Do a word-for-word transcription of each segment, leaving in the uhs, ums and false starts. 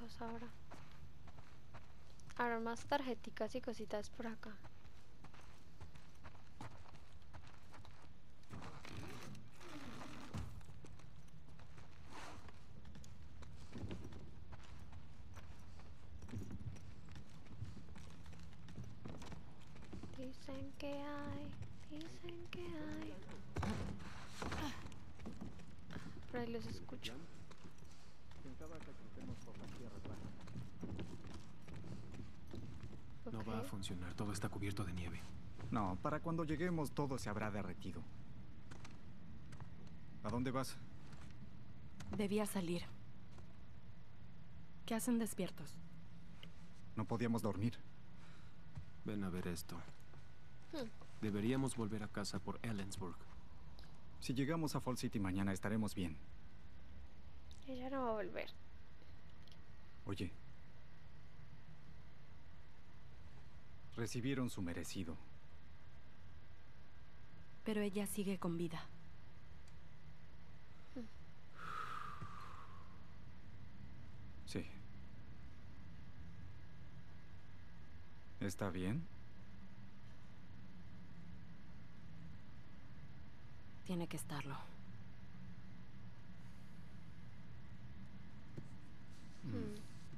cosas ahora. Ahora más tarjeticas y cositas por acá. Dicen que hay, dicen que hay. Por ahí los escucho. Pensaba que crucemos por las tierras bajas. No va a funcionar, todo está cubierto de nieve. No, para cuando lleguemos todo se habrá derretido. ¿A dónde vas? Debía salir. ¿Qué hacen despiertos? No podíamos dormir. Ven a ver esto. Hmm. Deberíamos volver a casa por Ellensburg. Si llegamos a Fall City mañana estaremos bien. Ella no va a volver. Oye. Recibieron su merecido. Pero ella sigue con vida. Sí. ¿Está bien? Tiene que estarlo. Hmm.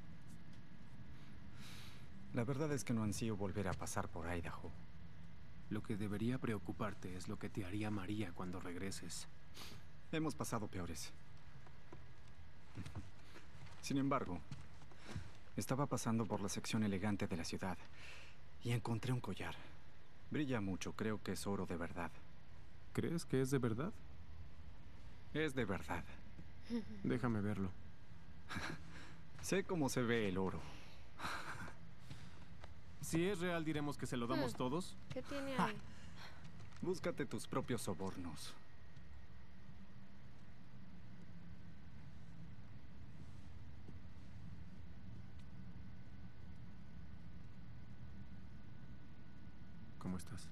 La verdad es que no ansío volver a pasar por Idaho. Lo que debería preocuparte es lo que te haría María cuando regreses. Hemos pasado peores. Sin embargo, estaba pasando por la sección elegante de la ciudad y encontré un collar. Brilla mucho, creo que es oro de verdad. ¿Crees que es de verdad? Es de verdad. Déjame verlo. Sé cómo se ve el oro. Si es real, diremos que se lo damos Hmm. todos. ¿Qué tiene ahí? Búscate tus propios sobornos. ¿Cómo estás?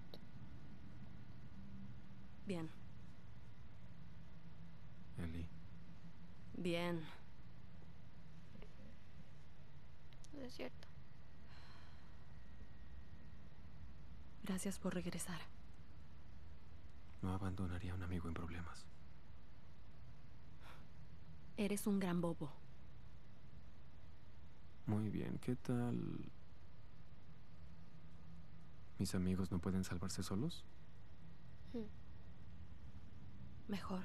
Bien. Ellie. Bien. No es cierto. Gracias por regresar. No abandonaría a un amigo en problemas. Eres un gran bobo. Muy bien, ¿qué tal? ¿Mis amigos no pueden salvarse solos? Hmm. Mejor.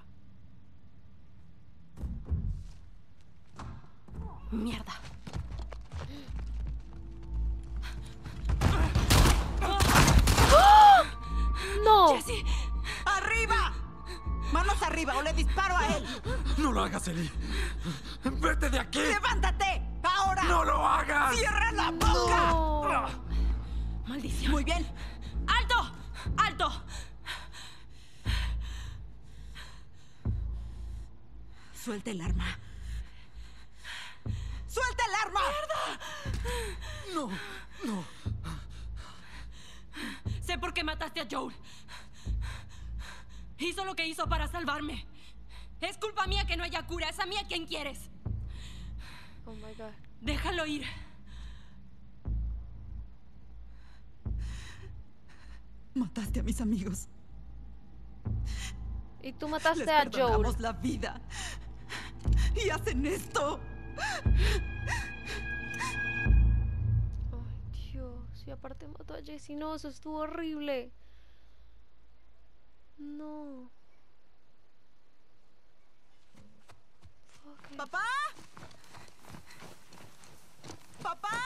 Mierda. ¡No! ¡Jesse! ¡Arriba! ¡Manos arriba o le disparo a él! ¡No lo hagas, Ellie! ¡Vete de aquí! ¡Levántate! ¡Ahora! ¡No lo hagas! ¡Cierra la boca! No. ¡Maldición! Muy bien. ¡Alto! ¡Alto! Suelta el arma. ¡Suelta el arma! ¡No! ¡No! Sé por qué mataste a Joel. Hizo lo que hizo para salvarme. Es culpa mía que no haya cura. Es a mí a quien quieres. Oh my God. Déjalo ir. Mataste a mis amigos. Y tú mataste Les a Joel. perdonamos la vida. Y hacen esto. Ay, Dios. Y aparte mató a Jesse. No, eso estuvo horrible. No. Fuck it. ¿Papá? ¿Papá?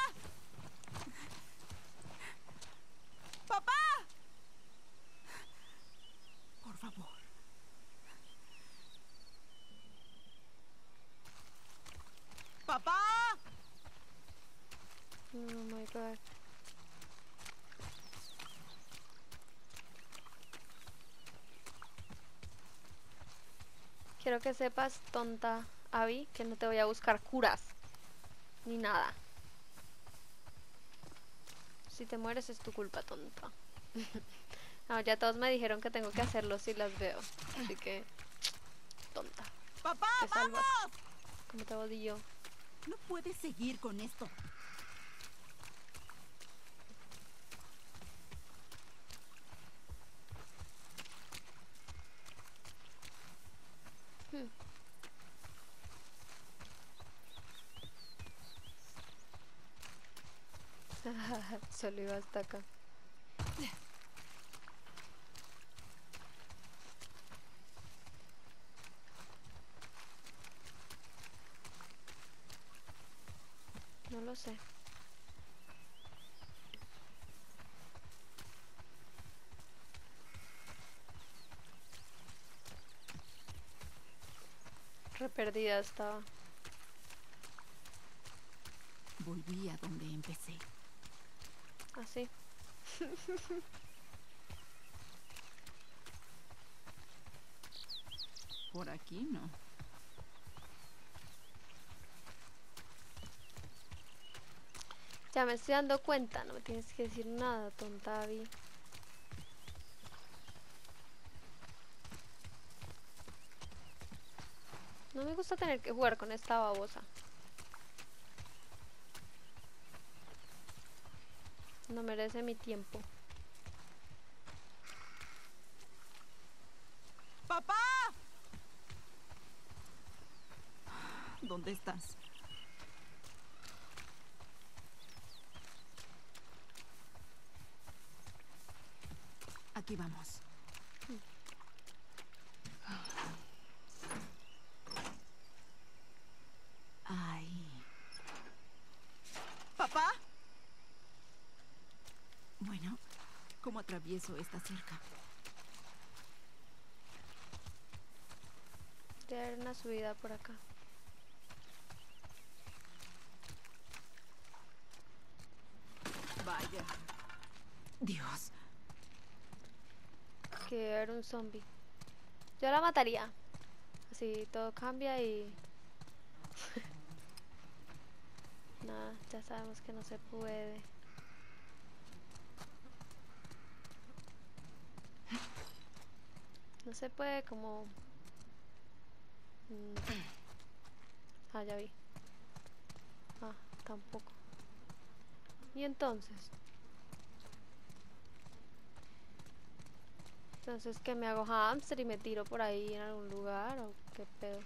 ¿Papá? Por favor. ¿Papá? Oh my God. Quiero que sepas, tonta Abby, que no te voy a buscar curas. Ni nada. Si te mueres es tu culpa, tonta. No, ya todos me dijeron que tengo que hacerlo si las veo. Así que... Tonta. ¡Papá, Te salvas. vamos! Como te odio. No puedes seguir con esto. Hmm. Solo iba hasta acá. No lo sé. Re perdida estaba. Volví a donde empecé. Así. Por aquí no. Ya me estoy dando cuenta, no me tienes que decir nada, tonta Abby. No me gusta tener que jugar con esta babosa. No merece mi tiempo. ¡Papá! ¿Dónde estás? Aquí vamos. Ay. ¿Papá? Bueno, ¿cómo atravieso esta cerca? Debe haber una subida por acá. Vaya. Dios. Que debe haber un zombie. Yo la mataría. Así todo cambia y... Nada, ya sabemos que no se puede. No se puede como... Mm. Ah, ya vi. Ah, tampoco. Y entonces... Entonces, ¿qué me hago hamster y me tiro por ahí en algún lugar? ¿O qué pedo?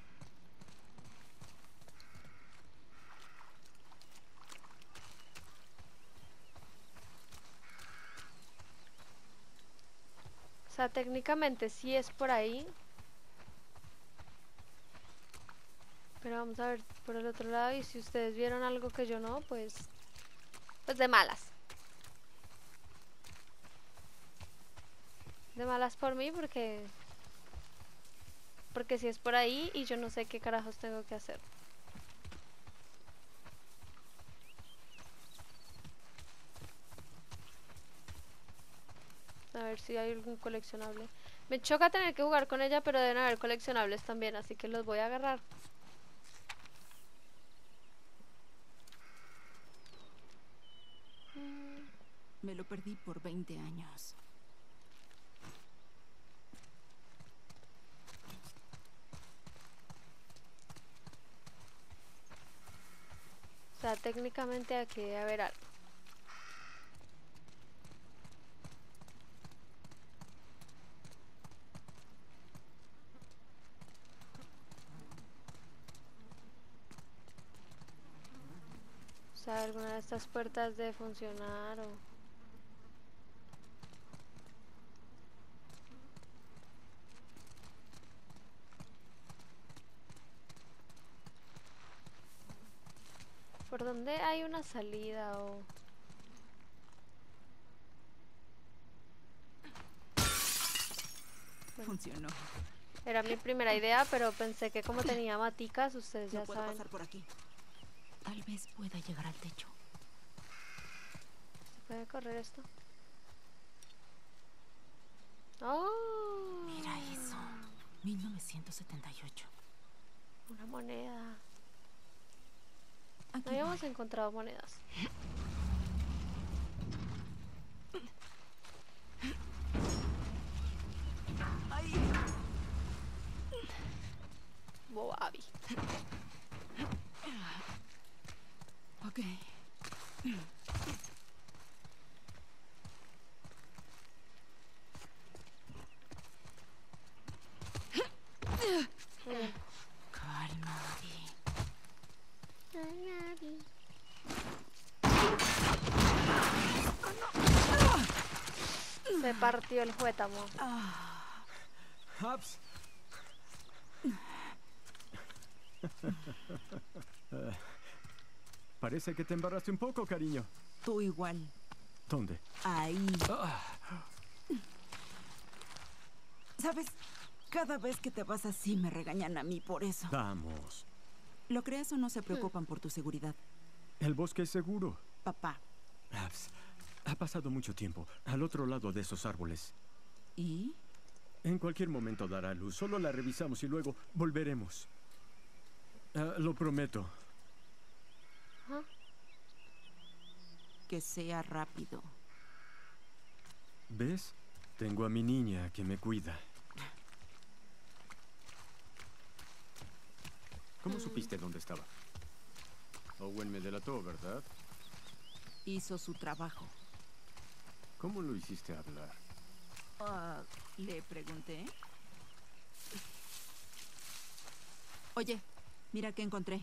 O sea, técnicamente sí es por ahí. Pero vamos a ver por el otro lado. Y si ustedes vieron algo que yo no, pues... Pues de malas. De malas por mí porque... Porque si es por ahí y yo no sé qué carajos tengo que hacer. A ver si hay algún coleccionable. Me choca tener que jugar con ella, pero deben haber coleccionables también, así que los voy a agarrar. Me lo perdí por veinte años. O sea, técnicamente aquí debe haber algo. O sea, alguna de estas puertas debe funcionar o... ¿Por dónde hay una salida o...? Bueno, Funcionó. era mi primera idea, pero pensé que como tenía maticas, ustedes ya No puedo saben. pasar por aquí. Tal vez pueda llegar al techo. ¿Se puede correr esto? ¡Oh! Mira eso. mil novecientos setenta y ocho. Una moneda. Aquí No habíamos voy. encontrado monedas. Ay. Bobabi. Muy bien. Calma, Abby. Se partió el juétamo. Abs. Parece que te embarraste un poco, cariño. Tú igual. ¿Dónde? Ahí. ¿Sabes? Cada vez que te vas así me regañan a mí por eso. Vamos. Lo creas o no, se preocupan por tu seguridad. El bosque es seguro. Papá. Abs, ha pasado mucho tiempo al otro lado de esos árboles. ¿Y? En cualquier momento dará luz. Solo la revisamos y luego volveremos. Ah, lo prometo. Ajá. Que sea rápido. ¿Ves? Tengo a mi niña que me cuida. ¿Cómo supiste dónde estaba? Owen me delató, ¿verdad? Hizo su trabajo. ¿Cómo lo hiciste hablar? Ah, le pregunté. Oye, mira qué encontré.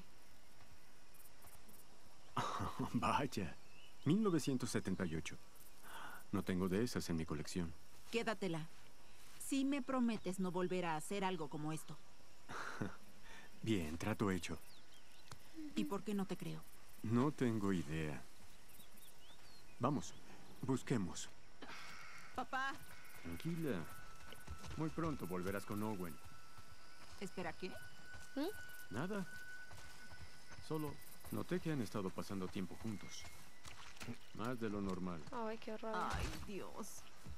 Vaya. mil novecientos setenta y ocho. No tengo de esas en mi colección. Quédatela. Si me prometes no volver a hacer algo como esto. Bien, trato hecho. ¿Y por qué no te creo? No tengo idea. Vamos, busquemos. Papá. Tranquila. Muy pronto volverás con Owen. Espera, ¿qué? Nada. Solo noté que han estado pasando tiempo juntos. Más de lo normal. Ay, qué horror. Ay, Dios.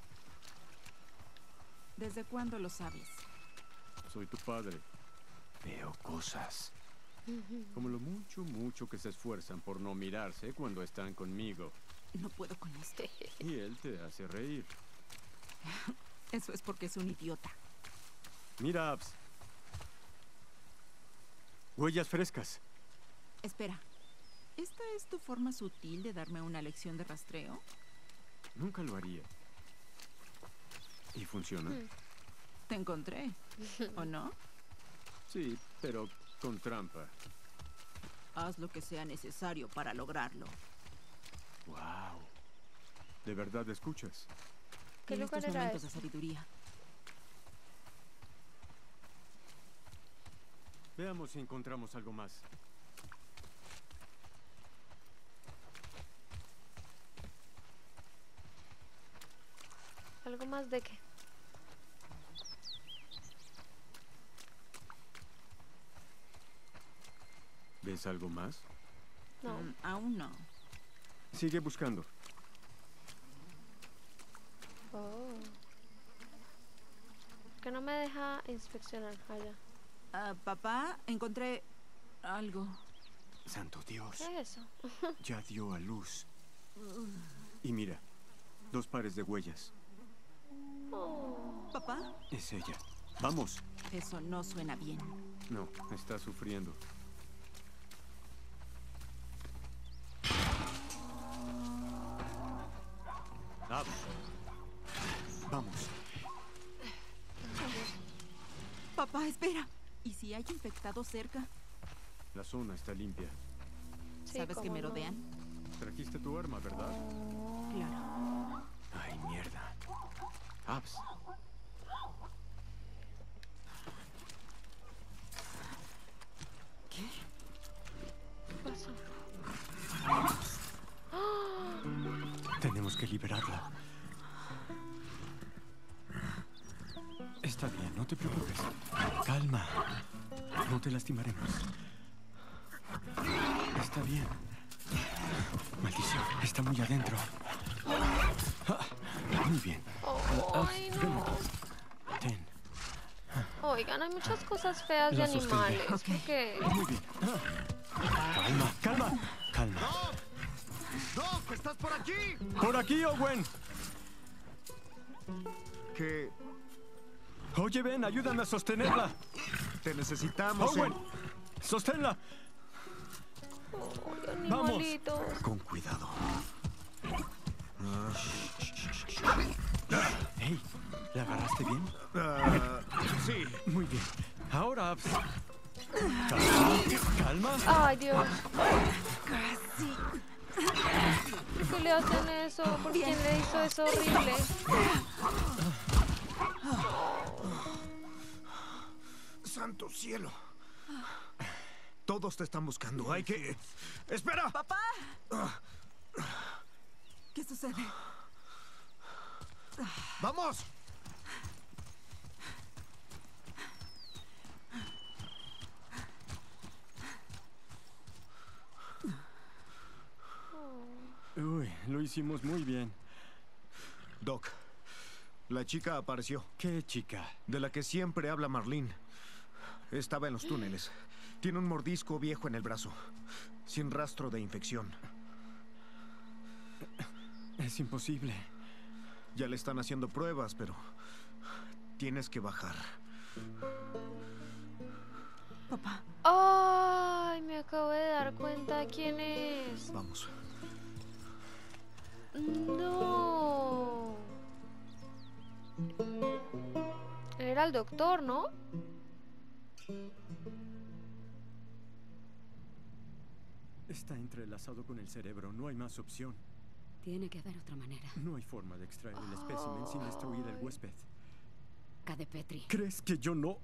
¿Desde cuándo lo sabes? Soy tu padre. Veo cosas. Como lo mucho, mucho que se esfuerzan por no mirarse cuando están conmigo. No puedo con esto. Y él te hace reír. Eso es porque es un idiota. Mira, Abs. Huellas frescas. Espera. ¿Esta es tu forma sutil de darme una lección de rastreo? Nunca lo haría. ¿Y funciona? Te encontré, ¿o no? Sí, pero con trampa. Haz lo que sea necesario para lograrlo. Wow. ¿De verdad escuchas? ¿Qué Tienes lugar tus era momentos de ese? sabiduría. Veamos si encontramos algo más. ¿Algo más de qué? ¿Ves algo más? No. Mm, aún no. Sigue buscando. Oh. Que no me deja inspeccionar allá. Ah, papá, encontré algo. Santo Dios. ¿Qué es eso? Ya dio a luz. Y mira, dos pares de huellas. Oh. ¿Papá? Es ella. Vamos. Eso no suena bien. No, está sufriendo. Abs. Vamos. Papá, espera. ¿Y si hay infectados cerca? La zona está limpia. Sí, ¿Sabes que cómo me no. rodean? Trajiste tu arma, ¿verdad? Claro. Ay, mierda. Abs. ¿Qué? ¿Qué pasó? Tenemos que liberarla. Está bien, no te preocupes. Calma. No te lastimaremos. Está bien. Maldición, está muy adentro. Ah, muy bien. Ay, Ven no. aquí. Ten. Oigan, hay muchas cosas feas de La sostendré. animales. Ok. Porque Muy bien. Ah. Calma, calma, calma. ¡Doc! ¿Estás por aquí? Por aquí, Owen. Que Oye, ven, ayúdame a sostenerla. te necesitamos. Owen, en- sosténla. Ay, Vamos. animalitos. Con cuidado. Hey, ¿la agarraste bien? Ah, sí. Muy bien. Ahora... Calma, calma. Ay, Dios. Casi. ¿Por qué le hacen eso? ¿Por quién le hizo eso horrible? ¡Santo cielo! Todos te están buscando. Hay que... ¡Espera! ¡Papá! ¿Qué sucede? ¡Vamos! Uy, lo hicimos muy bien. Doc, la chica apareció. ¿Qué chica? De la que siempre habla Marlene. Estaba en los túneles. Tiene un mordisco viejo en el brazo. Sin rastro de infección. Es imposible. Ya le están haciendo pruebas, pero... tienes que bajar. Papá. Ay, me acabo de dar cuenta de quién es. Vamos. No. Era el doctor, ¿no? Está entrelazado con el cerebro. No hay más opción. Tiene que haber otra manera. No hay forma de extraer el espécimen sin destruir el huésped. Cade Petri. ¿Crees que yo no...?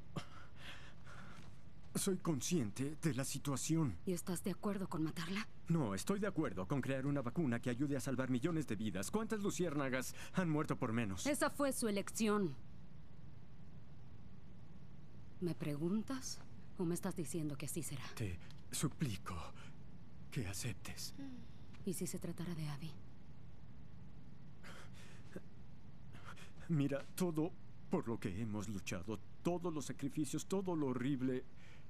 Soy consciente de la situación. ¿Y estás de acuerdo con matarla? No, estoy de acuerdo con crear una vacuna que ayude a salvar millones de vidas. ¿Cuántas luciérnagas han muerto por menos? Esa fue su elección. ¿Me preguntas o me estás diciendo que así será? Te suplico que aceptes. ¿Y si se tratara de Abby? Mira, todo por lo que hemos luchado, todos los sacrificios, todo lo horrible,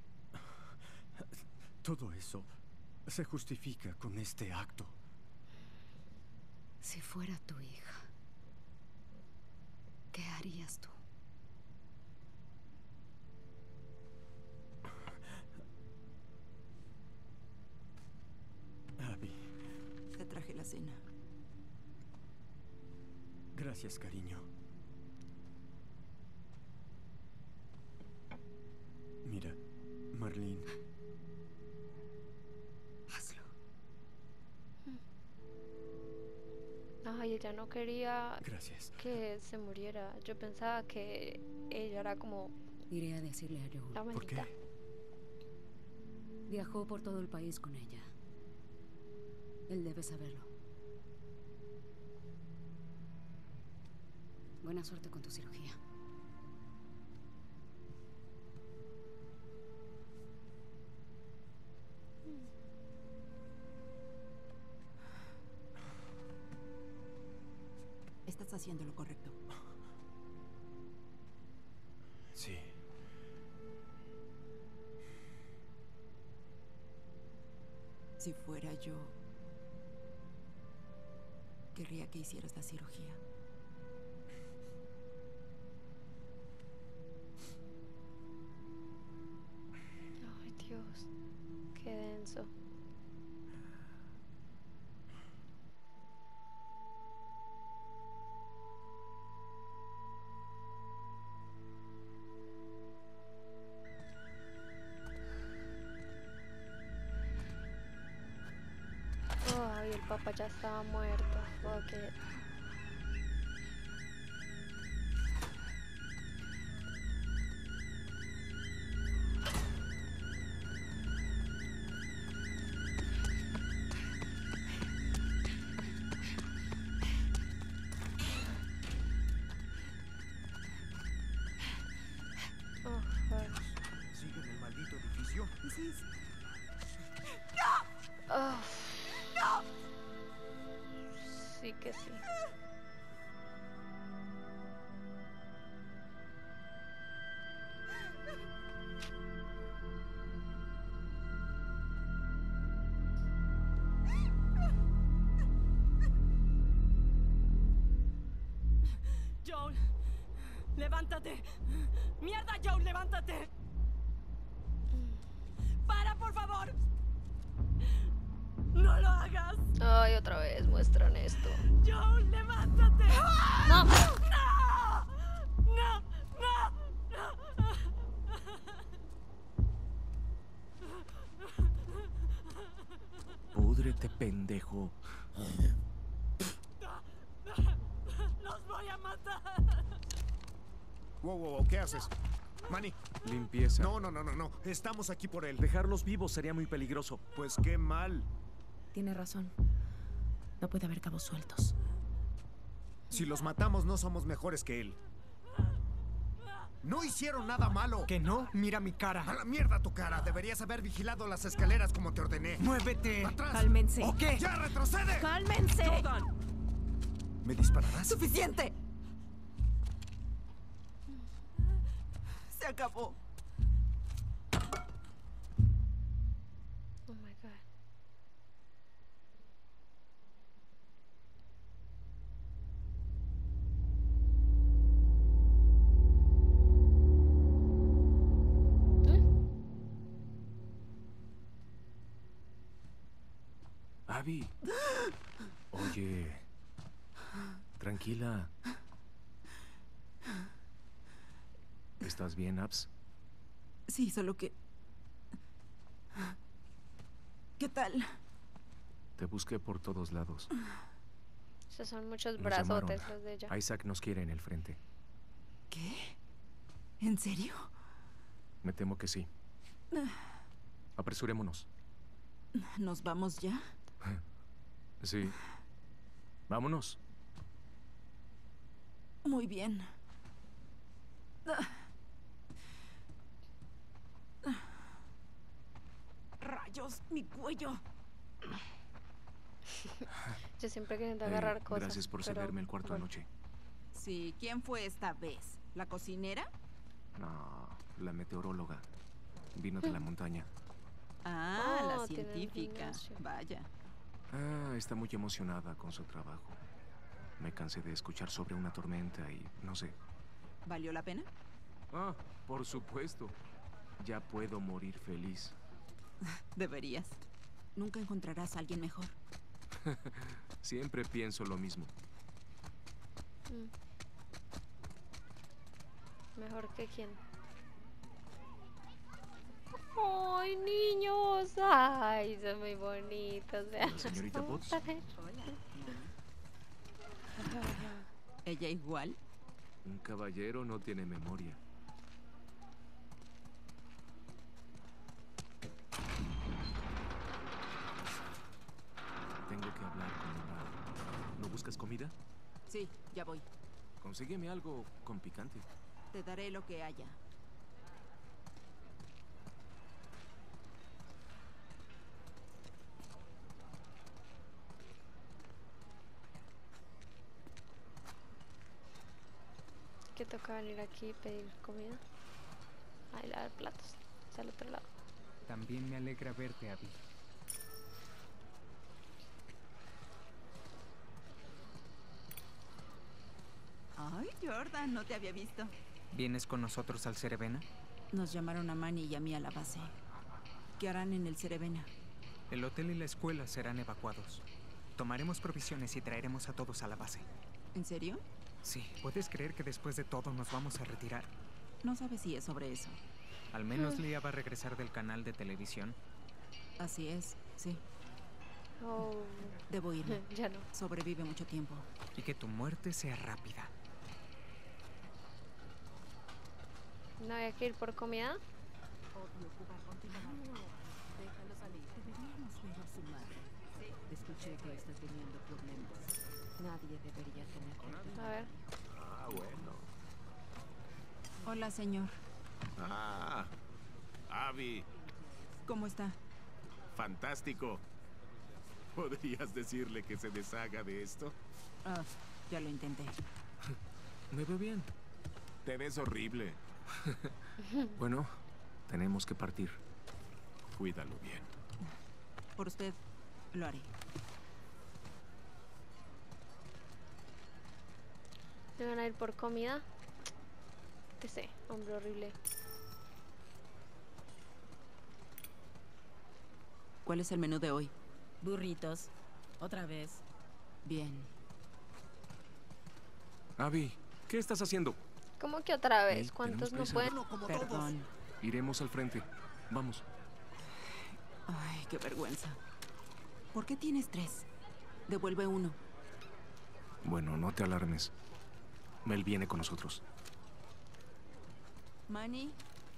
todo eso se justifica con este acto. Si fuera tu hija, ¿qué harías tú? Abby. Te traje la cena. Gracias, cariño. Mira, Marlene. Hazlo. Ay, ella no quería Gracias. que se muriera. Yo pensaba que ella era como Iré a decirle a Joel. la ¿Por maldita. qué? Viajó por todo el país con ella. Él debe saberlo. Buena suerte con tu cirugía. Estás haciendo lo correcto. Sí. Si fuera yo, querría que hicieras la cirugía. Ay, Dios. Qué denso. Ay, el papá ya estaba muerto. Fuck it. Oh, fuck. ¿Sigue en el maldito edificio? Sí, Oh. Sí que sí. Joel, levántate. Mierda, Joel, levántate. Para, por favor. No lo hagas. Ay, otra vez muestran esto. Joel, levántate. No. No. No. No. No. Este pendejo. ¡Los voy a matar! Wow, wow, wow, ¿qué haces? Manny. Limpieza. No, no, no, no, no. Estamos aquí por él. Dejarlos vivos sería muy peligroso. Pues qué mal. Tiene razón. No puede haber cabos sueltos. Si los matamos, no somos mejores que él. No hicieron nada malo. ¿Que no? Mira mi cara. A la mierda tu cara. Deberías haber vigilado las escaleras como te ordené. ¡Muévete! ¡Atrás! Cálmense. ¿O qué? ¡Ya retrocede! ¡Cálmense! ¡Jordan! ¿Me dispararás? ¡Suficiente! Se acabó. Oh my god. Abby. Oye. Tranquila. ¿Estás bien, Abs? Sí, solo que... ¿Qué tal? Te busqué por todos lados. Esos son muchos Nos brazotes llamaron. los de ella. Isaac nos quiere en el frente. ¿Qué? ¿En serio? Me temo que sí. Apresurémonos. ¿Nos vamos ya? Sí. Vámonos. Muy bien. ¡Rayos! ¡Mi cuello! Yo siempre queriendo Eh, agarrar cosas. gracias por pero, cederme el cuarto bueno. anoche. Sí, ¿quién fue esta vez? ¿La cocinera? No, la meteoróloga. Vino de la montaña. Ah, Oh, la tiene el científica. gimnasio. Vaya. Ah, está muy emocionada con su trabajo. Me cansé de escuchar sobre una tormenta y no sé. ¿Valió la pena? Ah, por supuesto. Ya puedo morir feliz. Deberías. Nunca encontrarás a alguien mejor. Siempre pienso lo mismo. Mm. Mejor que quién. ¡Ay, niños! ¡Ay, son muy bonitos! Vean. ¿La señorita Potts? ¿Ella igual? Un caballero no tiene memoria. Tengo que hablar con mi padre. ¿No buscas comida? Sí, ya voy. Consígueme algo con picante. Te daré lo que haya. Que toca venir aquí y pedir comida. Ahí lavar platos. Hacia el otro lado. También me alegra verte, Abby. Ay, Jordan, no te había visto. ¿Vienes con nosotros al Cerevena? Nos llamaron a Manny y a mí a la base. ¿Qué harán en el Cerevena? El hotel y la escuela serán evacuados. Tomaremos provisiones y traeremos a todos a la base. ¿En serio? Sí, ¿puedes creer que después de todo nos vamos a retirar? No sabes si es sobre eso. Al menos Leah va a regresar del canal de televisión. Así es, sí. Oh. Debo irme. Ya no. Sobrevive mucho tiempo. Y que tu muerte sea rápida. ¿No había que ir por comida? Déjalo salir. Deberíamos ver a su madre. Escuché que está teniendo problemas. Nadie debería tener problemas. A ver. Ah, bueno. Hola, señor. Ah, Abby, ¿Cómo está? fantástico. ¿Podrías decirle que se deshaga de esto? Ah, ya lo intenté. Me veo bien. Te ves horrible. Bueno, tenemos que partir. Cuídalo bien. Por usted, lo haré. ¿Se van a ir por comida? ¿Qué sé? Hombre horrible. ¿Cuál es el menú de hoy? Burritos. Otra vez. Bien. Abby, ¿qué estás haciendo? ¿Cómo que otra vez? Ey, ¿Cuántos no tenemos pueden? Perdón. Iremos al frente. Vamos. Ay, qué vergüenza. ¿Por qué tienes tres? Devuelve uno. Bueno, no te alarmes. Mel viene con nosotros. Manny.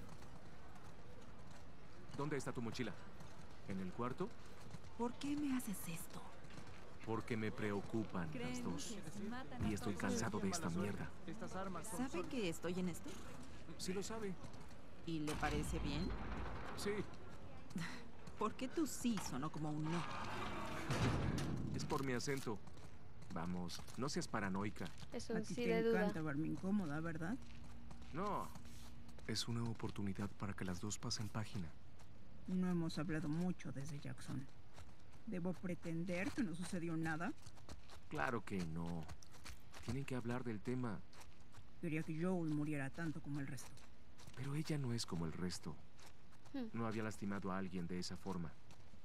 ¿Dónde está tu mochila? ¿En el cuarto? ¿Por qué me haces esto? Porque me preocupan las dos. Y estoy cansado de esta mierda. ¿Sabe que estoy en esto? Sí lo sabe. ¿Y le parece bien? Sí. ¿Por qué tu sí sonó como un no? Es por mi acento. Vamos, no seas paranoica. Es A un ti sí te de duda. encanta verme incómoda, ¿verdad? No. Es una oportunidad para que las dos pasen página. No hemos hablado mucho desde Jackson. ¿Debo pretender que no sucedió nada? Claro que no. Tienen que hablar del tema. Quería que Joel muriera tanto como el resto. Pero ella no es como el resto. Hmm. No había lastimado a alguien de esa forma.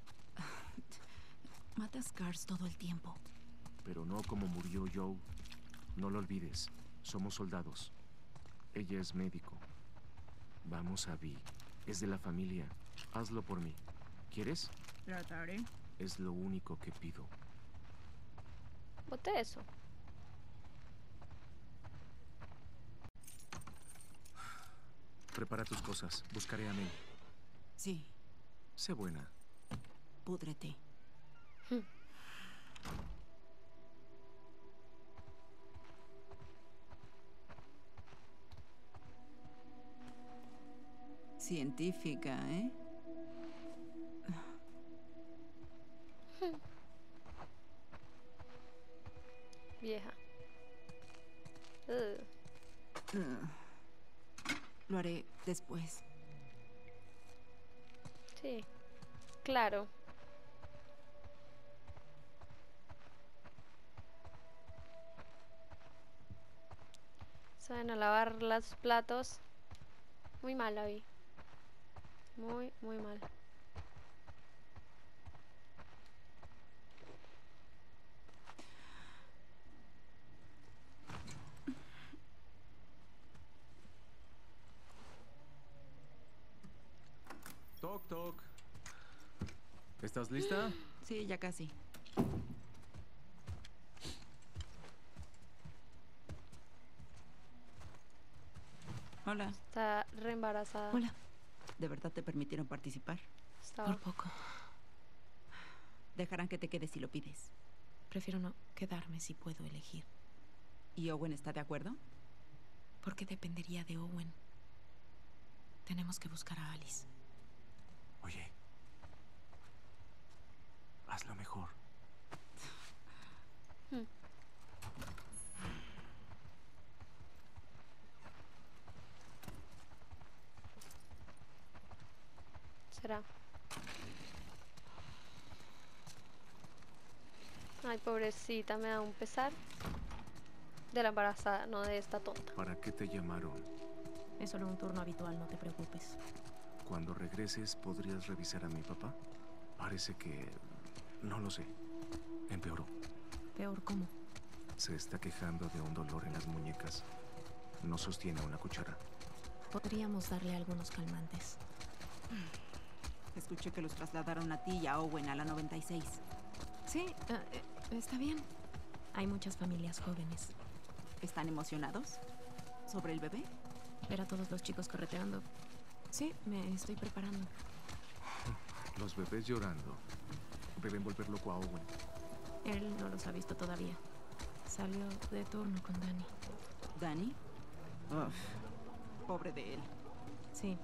Matas Cars todo el tiempo. Pero no como murió Joe. No lo olvides. Somos soldados. Ella es médico. Vamos, Abby. Es de la familia. Hazlo por mí. ¿Quieres? Trataré. Es lo único que pido. Boté eso. Prepara tus cosas. Buscaré a Mel. Sí. Sé buena. Púdrete. Hmm. Científica, ¿eh? Vieja. Ugh. Uh, Lo haré después. Sí. Claro. Saben a lavar los platos. Muy mal la vi. Muy, muy mal. Toc, toc. ¿Estás lista? Sí, ya casi. Hola. Está re embarazada. Hola. ¿De verdad te permitieron participar? Estaba. Por poco. Dejarán que te quedes si lo pides. Prefiero no quedarme si puedo elegir. ¿Y Owen está de acuerdo? ¿Por qué dependería de Owen? Tenemos que buscar a Alice. Oye. Hazlo mejor. Hmm. Será. Ay, pobrecita, me da un pesar. De la embarazada, no de esta tonta. ¿Para qué te llamaron? Es solo un turno habitual, no te preocupes. Cuando regreses, ¿podrías revisar a mi papá? Parece que... no lo sé. Empeoró. ¿Peor cómo? Se está quejando de un dolor en las muñecas. No sostiene una cuchara. Podríamos darle algunos calmantes. Escuché que los trasladaron a ti y a Owen a la noventa y seis. Sí, uh, eh, está bien. Hay muchas familias jóvenes. ¿Están emocionados? ¿Sobre el bebé? Ver a todos los chicos correteando. Sí, me estoy preparando. Los bebés llorando. Deben volver loco a Owen. Él no los ha visto todavía. Salió de turno con Danny. ¿Danny? Uf, pobre de él. Sí.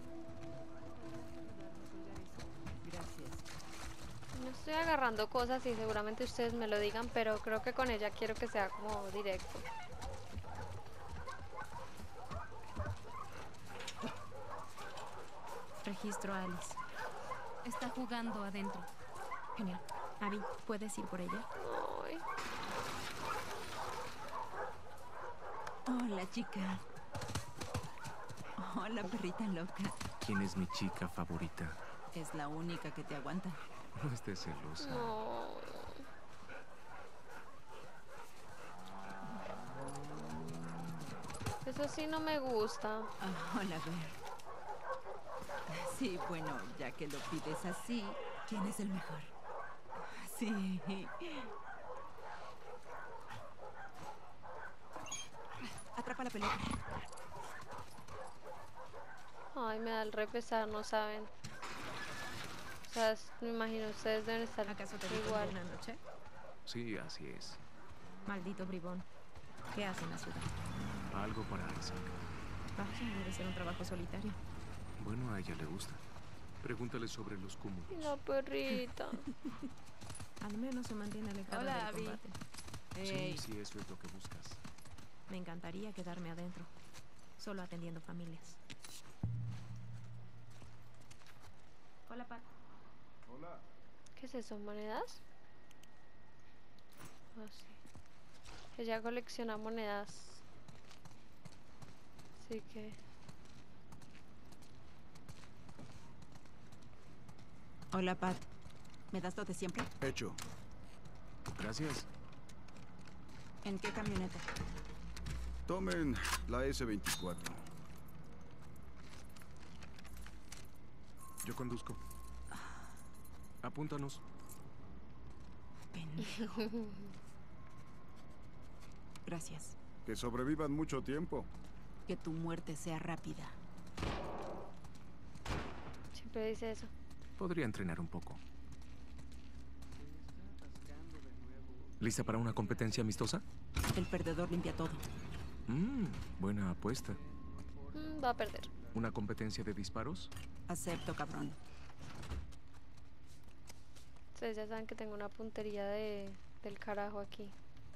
Gracias. No estoy agarrando cosas y seguramente ustedes me lo digan, pero creo que con ella quiero que sea como directo. Registro a Alice. Está jugando adentro. Genial. Abby, ¿puedes ir por ella? Ay. Hola, chica. Hola, perrita loca. ¿Quién es mi chica favorita? Es la única que te aguanta. No estés celosa. No. Eso sí no me gusta. Ah, hola, Ver. Sí, bueno, ya que lo pides así, ¿quién es el mejor? Sí. Atrapa la pelota. Ay, me da el re pesar, no saben. O sea, es- me imagino ustedes deben estar ¿Acaso te igual. una noche? Sí, así es. Maldito bribón. ¿Qué hace en la ciudad? Algo para Isaac. Vaya, debe ser un trabajo solitario. Bueno, a ella le gusta. Pregúntale sobre los cúmulos. Y la perrita. Al menos se mantiene alejada Hola, del Abby. combate. Ey. Sí, sí, eso es lo que buscas. Me encantaría quedarme adentro, solo atendiendo familias. Hola, Pat. Hola. ¿Qué es eso? ¿Monedas? Ah, sí. Ella colecciona monedas. Así que... Hola, Pat. ¿Me das lo de siempre? Hecho. Gracias. ¿En qué camioneta? Tomen la ese veinticuatro. Yo conduzco. Apúntanos. Pendejo. Gracias. Que sobrevivan mucho tiempo. Que tu muerte sea rápida. Siempre dice eso. Podría entrenar un poco. ¿Lista para una competencia amistosa? El perdedor limpia todo. Mmm, buena apuesta. Mm, va a perder. ¿Una competencia de disparos? Acepto, cabrón. Ustedes ya saben que tengo una puntería de, del carajo aquí.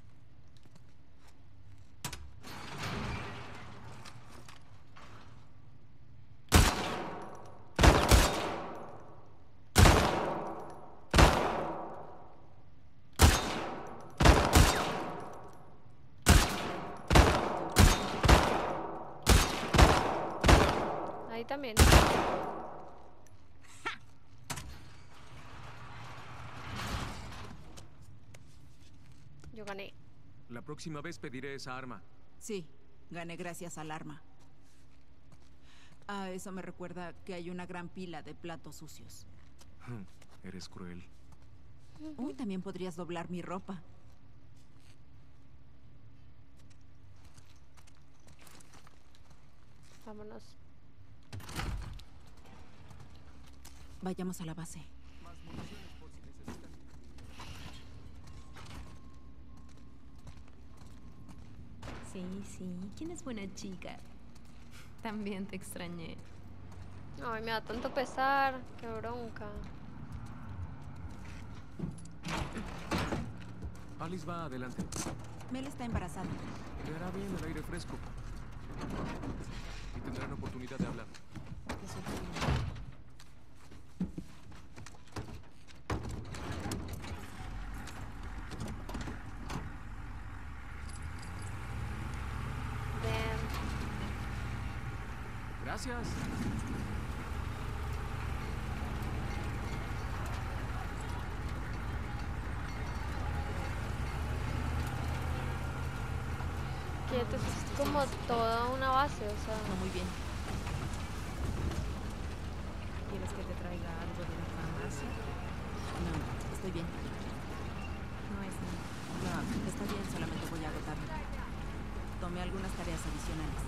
Ahí también. Yo gané. La próxima vez pediré esa arma. Sí, gané gracias al arma. Ah, eso me recuerda que hay una gran pila de platos sucios. Eres cruel. Uy, también podrías doblar mi ropa. Vámonos. Vayamos a la base. Sí, sí. ¿Quién es buena chica? También te extrañé. Ay, me da tanto pesar. Qué bronca. Alice va adelante. Mel está embarazada. Le hará bien el aire fresco. Y tendrán oportunidad de hablar. Damn. Gracias. Quieto, es como toda una base, o sea. No, muy bien. ¿Quieres que te traiga algo de la farmacia? No, estoy bien. No es nada. No, está bien, solamente voy a agotarme. Tomé algunas tareas adicionales.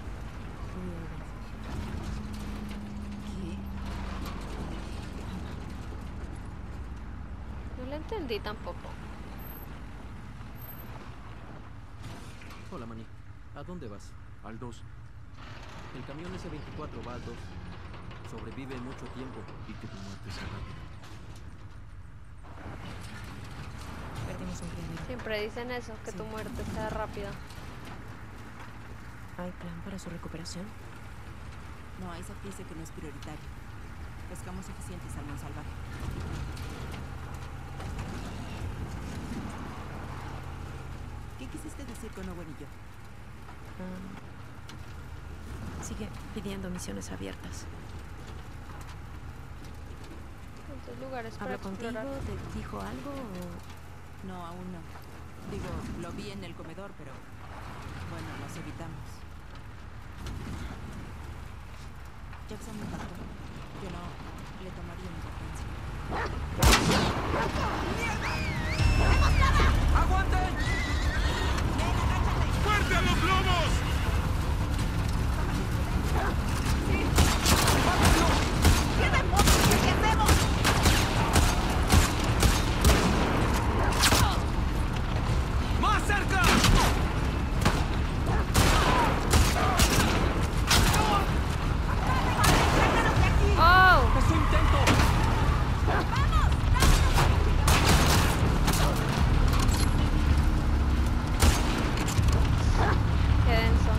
¿Qué? No le entendí tampoco. Hola, Manny. ¿A dónde vas? Al dos. El camión ese veinticuatro va al dos. Sobrevive mucho tiempo. Y que tu muerte sea rápida. Perdimos un prisionero. Siempre dicen eso, que Sí. tu muerte sea rápida. ¿Hay plan para su recuperación? No, Isaac dice que no es prioritario. Pescamos suficiente salmón salvaje. ¿Qué quisiste decir con Owen y yo? Um, sigue pidiendo misiones abiertas. ¿Cuántos lugares para ¿Habló contigo? explorar? ¿Te dijo algo o...? No, aún no. Digo, lo vi en el comedor, pero... Bueno, nos evitamos. Jackson me mató. Yo no le tomaría importancia. ¡Aguanten! ¡Fuerte a los lobos! ¡Más cerca! ¡Oh! ¡Es su intento! ¡Qué denso!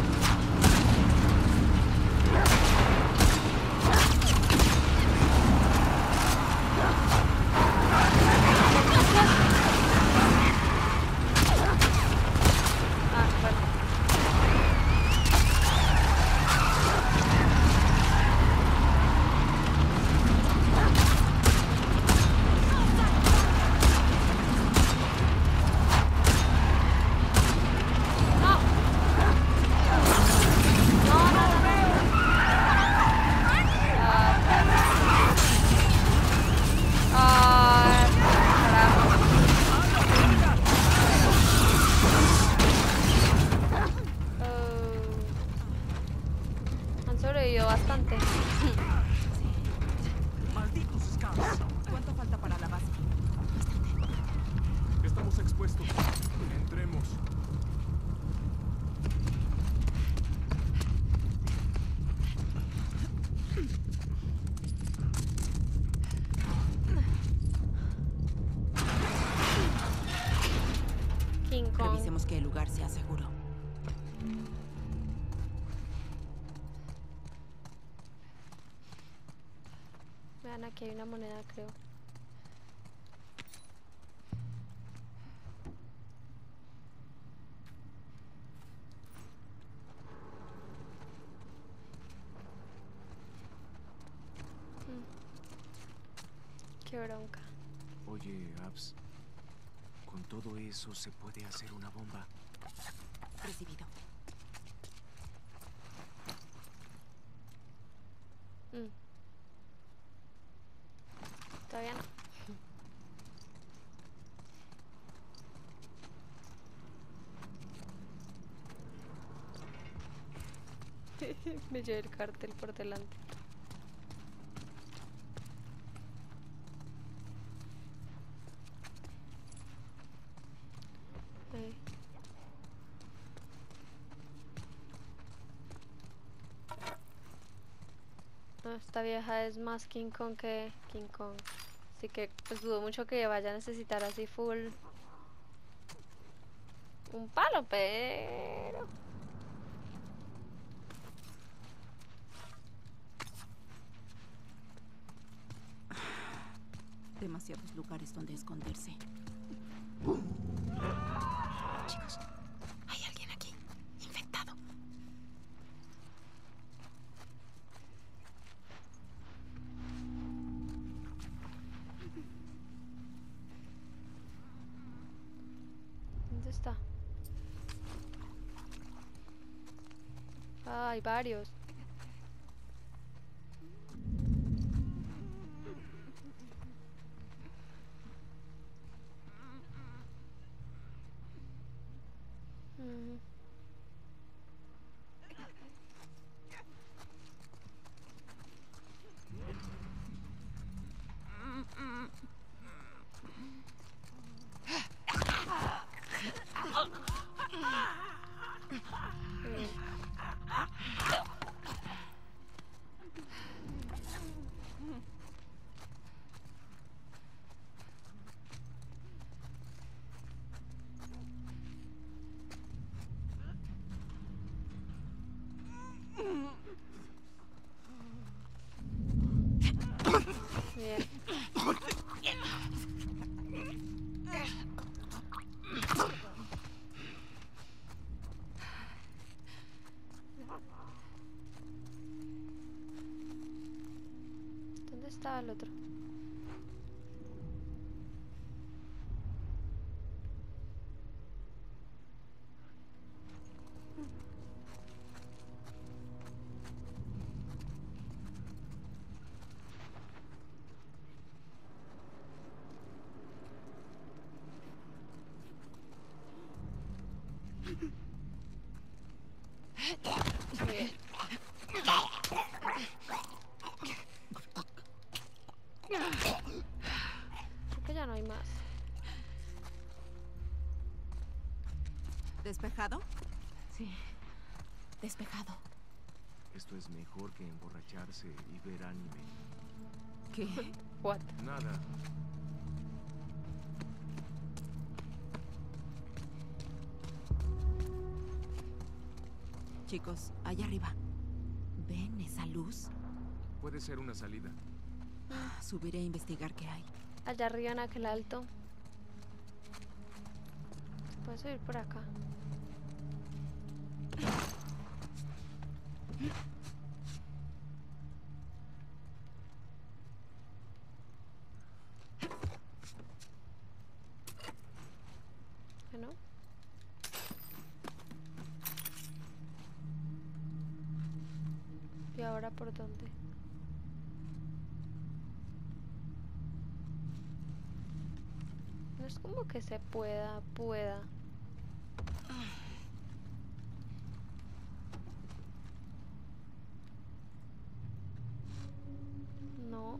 Ah, bueno. Ah, oh. Han sobrevivido bastante. ¡Malditos scouts! ¿Cuánto falta para la base? Estamos expuestos. Entremos. King Kong. Revisemos que el lugar sea seguro. Vean, aquí hay una moneda, creo. Mm. Qué bronca. Oye, Abs, con todo eso se puede hacer una bomba. Recibido. Mm. Todavía no. Me llevé el cartel por delante. Ahí. No, esta vieja es más King Kong que King Kong. Así que pues dudo mucho que vaya a necesitar así full un palo, pero Demasiados lugares donde esconderse. Chicos, hay alguien aquí, infectado. ¿dónde está? Ah, hay varios. Mm. Bien. ¿Dónde estaba el otro? Creo que ya no hay más. ¿Despejado? Sí. Despejado. Esto es mejor que emborracharse y ver anime. ¿Qué? What? Nada. Chicos, allá arriba. ¿Ven esa luz? Puede ser una salida. Subiré a investigar qué hay. Allá arriba en aquel alto. Puedes subir por acá. Bueno. ¿Y ahora por dónde? No es como que se pueda, pueda. No.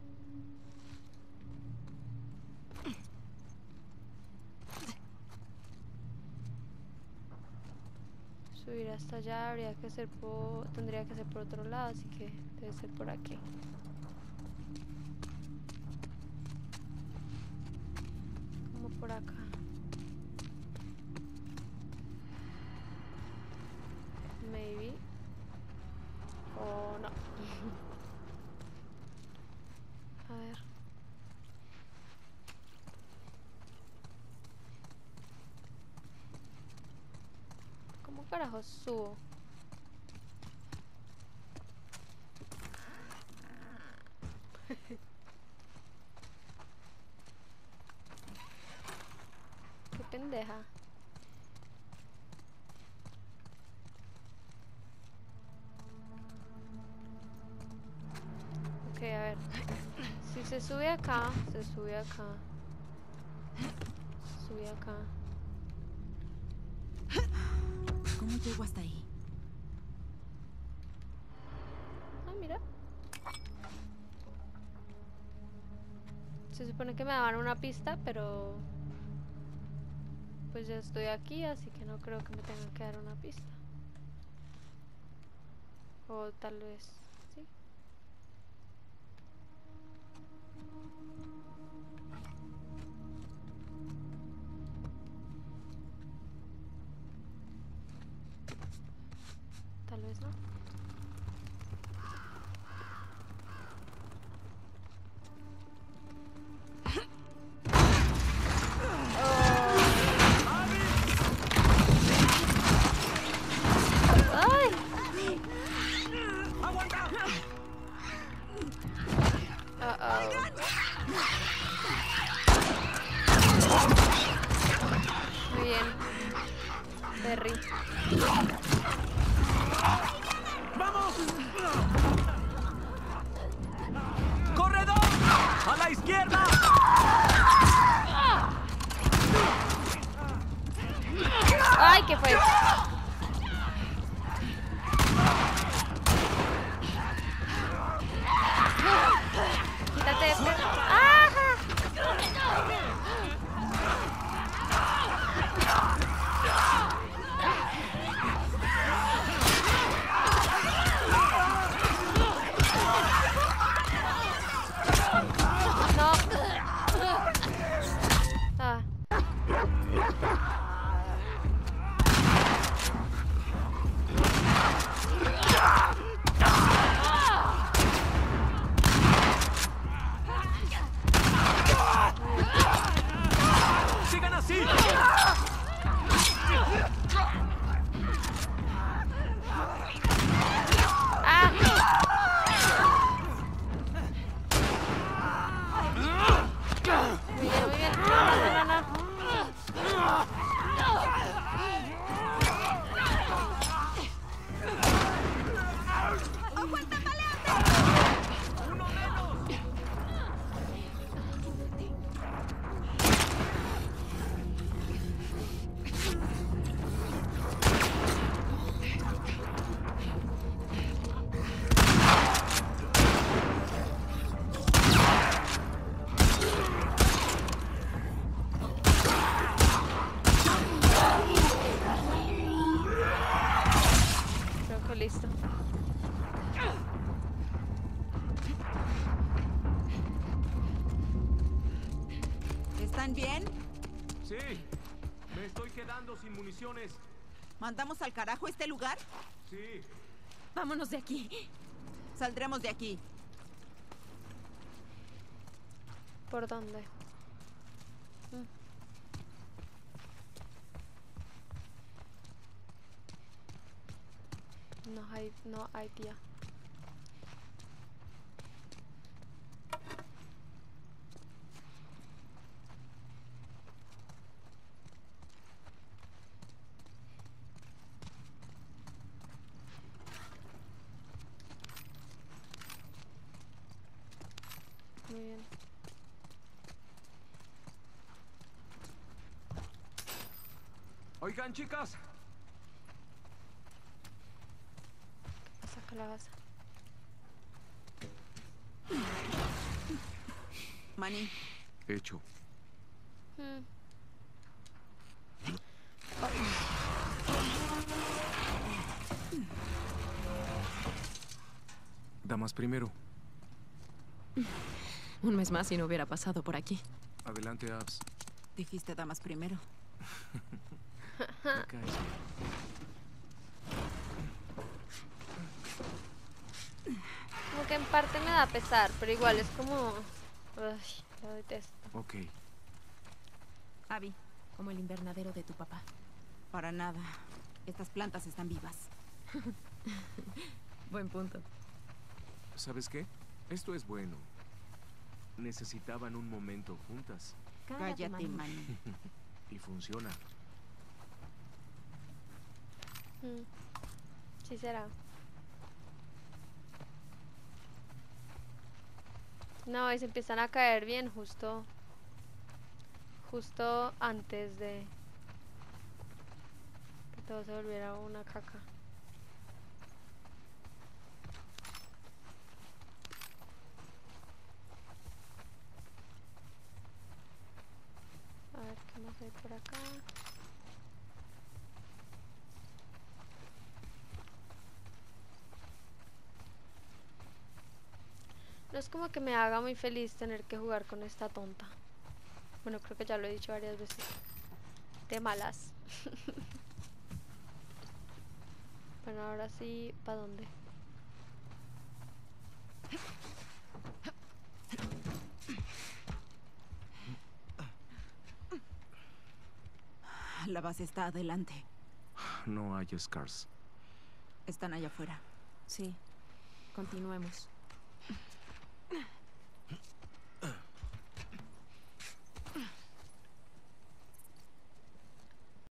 Subir hasta allá habría que ser por, tendría que ser por otro lado, así que debe ser por aquí. Como por acá. Maybe. O no. A ver. ¿Cómo carajo subo? Qué pendeja. Ok, a ver. Si se sube acá, se sube acá. Se sube acá. ¿Cómo llego hasta ahí? Ah, mira. Se supone que me daban una pista, pero pues ya estoy aquí, así que no creo que me tengan que dar una pista. O tal vez, sí. Tal vez no. Muy bien. Perry. ¡Vamos! ¡Corredor! ¡A la izquierda! ¡Ay, qué fue! Quítate de este. ¡Ajá! ¿Van bien? Sí, me estoy quedando sin municiones. ¿Mandamos al carajo este lugar? Sí. Vámonos de aquí. Saldremos de aquí. ¿Por dónde? Mm. No hay, no hay tía. Muy bien. Oigan, chicas. ¿Qué pasa, calabaza? Manny. Hecho. Mm. Damas primero. Un mes más y no hubiera pasado por aquí. Adelante, Abs. Dijiste damas primero. Acá es. Como que en parte me da pesar, pero igual es como... Uy, lo detesto. Ok. Abby. Como el invernadero de tu papá. Para nada. Estas plantas están vivas. Buen punto. ¿Sabes qué? Esto es bueno. Necesitaban un momento juntas. Cállate, Manny. Manny. Y funciona. Mm. Sí será. No, y se empiezan a caer bien justo... Justo antes de... Que todo se volviera una caca. A ver qué más hay por acá. No es como que me haga muy feliz tener que jugar con esta tonta. Bueno, creo que ya lo he dicho varias veces. De malas. Bueno, ahora sí, ¿para dónde? La base está adelante. No hay Scars. Están allá afuera. Sí. Continuemos.